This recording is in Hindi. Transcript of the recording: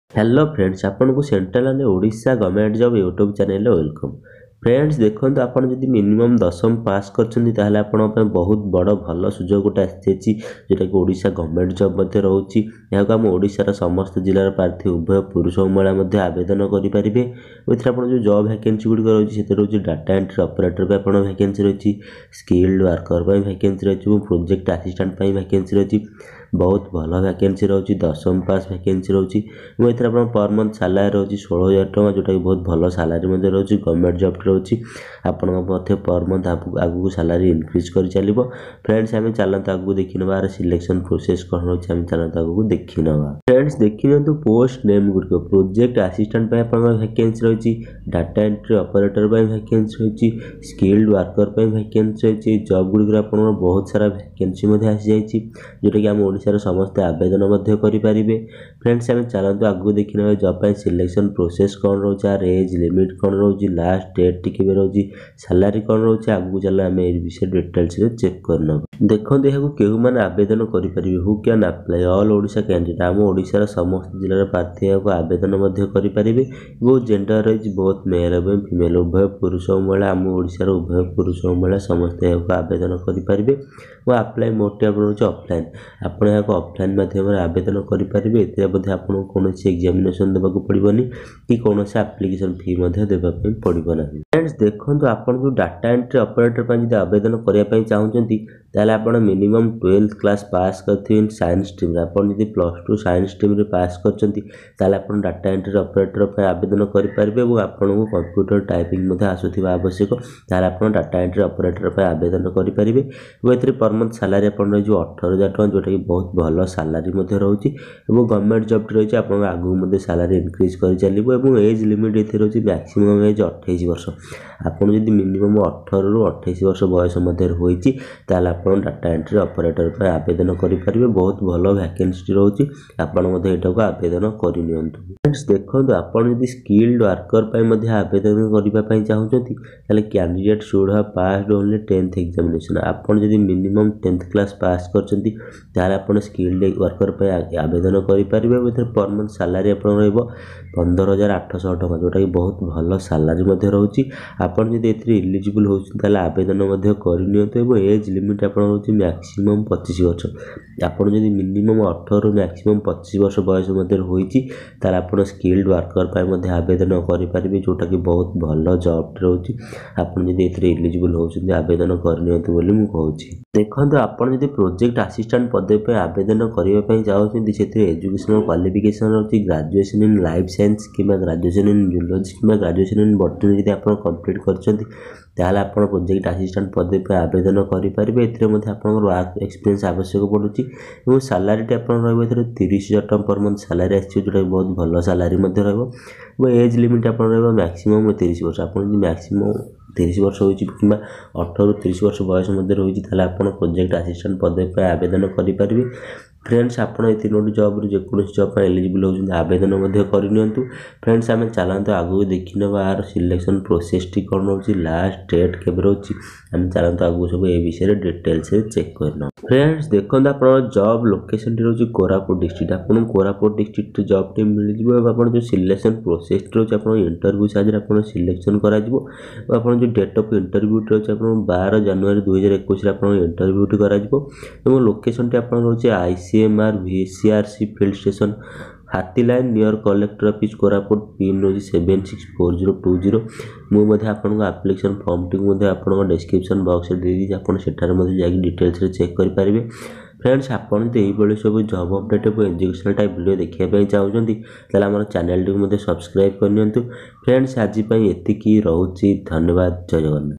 हेलो फ्रेंड्स, आपन को central and Odisha government job YouTube channel welcome. Friends देखो आपन जदि मिनिमम 10वीं पास करछन्ती ताहले आपन पे बहुत बड़ भल सुजोग गोटे आछि जेटा कि ओडिशा गवर्नमेंट जॉब मध्ये रहउछि। याको हम ओडिशा समस्त जिल्लार प्रार्थी उभय पुरुष और महिला मध्ये आवेदन करि परिबे। ओइथरा आपन जो जॉब वैकेंसी गुडी रहउछि सेते रहउछि डाटा एंट्री ऑपरेटर पे आपन वैकेंसी रहउछि, स्किल्ड वर्कर पे वैकेंसी रहउछि, प्रोजेक्ट असिस्टेंट पे वैकेंसी रहउछि। बहुत भल वैकेंसी रहउछि, 10वीं पास वैकेंसी रहउछि। एथरा आपन पर मंथ सैलरी रहउछि 16000 टका, जोटा कि बहुत भल सैलरी मध्ये रहउछि। गवर्नमेंट जॉब रहउछि आपन मध्ये पर मंथ आगु सैलरी इंक्रीज करि चलिबो। फ्रेंड्स हमें चलंत आगु देखिनबार सिलेक्शन प्रोसेस कोन रहउछि, हम चलंत आगु देखिनबा। फ्रेंड्स देखिनतु पोस्ट नेम गुडको प्रोजेक्ट असिस्टेंट पे आपन वैकेंसी रहउछि, डाटा एंट्री ऑपरेटर पे वैकेंसी रहउछि, स्किल्ड वर्कर पे वैकेंसी रहउछि। जॉब गुडी आपन बहुत सारा वैकेंसी मध्ये आसी जाइछि, जोटा कि हम ओडिसा समस्त आवेदन मध्ये करि परिबे। फ्रेंड्स हमें चलंतु आगु देखिनबा जॉब पे सिलेक्शन प्रोसेस कोन रहउछि, एज लिमिट कोन रहउछि, लास्ट डेट टिके रहउछि, सैलरी कोन रहउछि। आगु चला हमें ए विषय डिटेल्स रे चेक करना। देखो देहको केहु माने आवेदन करि परिबे, who can apply all Odisha candidate. हम ओडिसा समस्त जिल्लार प्रार्थी को आवेदन मध्ये करि परिबे। वो जेंडर रही बहुत मेल एवं फीमेल उभय पुरुष और महिला। हम ओडिसा उभय पुरुष और महिला समस्त को आवेदन करि परिबे। वो अप्लाई मोड टे आपन ऑफलाइन, आपन याको ऑफलाइन माध्यम रे आवेदन करि परिबे। एते मध्ये आपन कोनोसी एग्जामिनेशन देबा को पड़िबोनी कि कोनोसी एप्लीकेशन फी मध्ये देबा पे पड़िबो नाही। फ्रेंड्स देखंतु आपन जो डाटा एंट्री ऑपरेटर पे जदि आवेदन करिया पे चाहउचंती ताले आपन मिनिमम 12th क्लास पास करथिन साइंस स्ट्रीम रे। आपन जदि +2 साइंस स्ट्रीम रे पास करचंती ताले आपन डाटा एंट्री ऑपरेटर पे आवेदन करि परिबे। और आपन को कंप्यूटर टाइपिंग मध्ये आसुथिबा आवश्यक ताले आपन डाटा एंट्री ऑपरेटर पे आवेदन करि परिबे। वो एथरे पर मंथ सैलरी आपन जो 18000 टका, जोटा कि बहुत भल सैलरी मध्ये रहउछि। एवं गवर्नमेंट जॉब रहउछि आपन आगु मध्ये सैलरी इंक्रीज करि चलिबो। एवं एज लिमिट एथे रहउछि मैक्सिमम एज 28 वर्ष। आपन जदि मिनिमम 18 रु 28 वर्ष बयस मध्ये होइछि ताले आपन डाटा एंट्री ऑपरेटर पे आवेदन करि परिबे। बहुत भल वैकेंसी रहउछि, आपन मध्ये एटा को आवेदन करि नियंतु। फ्रेंड्स देखंतु आपन जदि स्किल्ड वर्कर पे मध्ये आवेदन करिबा पई चाहउछंती ताले candidate should have passed only 10th examination. आपन जदि मिनिमम 10th क्लास पास करचंती ताले आपन स्किल्ड वर्कर पे आवेदन करि परिबे। एथरे पर मंथ सैलरी आपन रहइबो 15800 टका, जोटा कि बहुत भल सैलरी मध्ये रहउछि। आपन जदि एथरे एलिजिबल होउछन ताले आवेदन मध्ये करि नियंतु। एवं एज लिमिट आपन रहउछि मैक्सिमम 25 वर्ष। आपन जदि मिनिमम 18 रु मैक्सिमम 25 वर्ष बयस मध्ये होइछि ताले आपन स्किल्ड वर्कर पे मध्ये आवेदन करि परिबे, जोटा कि बहुत भल जॉब रहउछि। आपन जदि एथरे एलिजिबल होउछन आवेदन करि नियंतु बोली मु कहउछि। देखंतु आपन जदि प्रोजेक्ट असिस्टेंट पदे पे आवेदन करिया पई चाहउछन सेते एजुकेशनल क्वालिफिकेशन रहउछि ग्रेजुएशन इन लाइफ साइंस किबा ग्रेजुएशन इन जूलॉजी किबा ग्रेजुएशन इन बॉटनी जदि आपन कंप्लीट करछन्ती ताले आपन प्रोजेक्ट असिस्टेंट पदे पे आवेदन करि परिबे। एथरे मध्ये आपन वर्क एक्सपीरियंस आवश्यक पडुछि। एवं सैलरी टे आपन रहबो एथरे 30000 टका पर मंथ सैलरी आछि, जोटा बहुत भल सैलरी मध्ये रहबो। एवं एज लिमिट आपन रहबो मैक्सिमम 30 वर्ष। आपन जदि मैक्सिमम 30 वर्ष होइछि किबा 18 रु 30 वर्ष बयस मध्ये रहिछि ताले आपन प्रोजेक्ट असिस्टेंट पदे पे आवेदन करि परिबे। फ्रेंड्स आपन ए तीनोटी जॉब रे जेकोनोसी जॉब पे एलिजिबल होउछन आवेदन मध्ये करि नियंतु। फ्रेंड्स हमें चलंतु आगु देखिनबा आर सिलेक्शन प्रोसेस टी कोन रहउछि, लास्ट डेट केबे रहउछि। हम चलंतु आगु सब ए विषय रे डिटेल्स रे चेक करना। फ्रेंड्स देखंतु आपन जॉब लोकेशन टी रहउछि कोरापुट डिस्ट्रिक्ट। आपन कोरापुट डिस्ट्रिक्ट जॉब टी मिल जिवो। आपन जो सिलेक्शन प्रोसेस रहउछि आपन इंटरव्यू साज रे आपन सिलेक्शन करा जिवो। आपन जो डेट ऑफ इंटरव्यू रहउछि आपन 12 जनवरी 2021 रे आपन इंटरव्यू टी करा जिवो। एवं लोकेशन टी आपन रहउछि ICMR VCRC field station Hathi line near collector office Koraput. Pin रोजी 764020। मु मध्ये आपन एप्लीकेशन फॉर्म टी मध्ये आपन डिस्क्रिप्शन बॉक्स रे देई आपन सेठार मध्ये जाई डिटेल्स रे चेक करि परिबे। फ्रेंड्स आपन जे एई बळे सब जॉब अपडेट और एजुकेशनल टाइप वीडियो देखिया पई चाहउछंती ताले हमर चैनल टी मध्ये सब्सक्राइब कर नियंतु। फ्रेंड्स आज पई एतिकी रहउची। धन्यवाद। जय जगन्नाथ।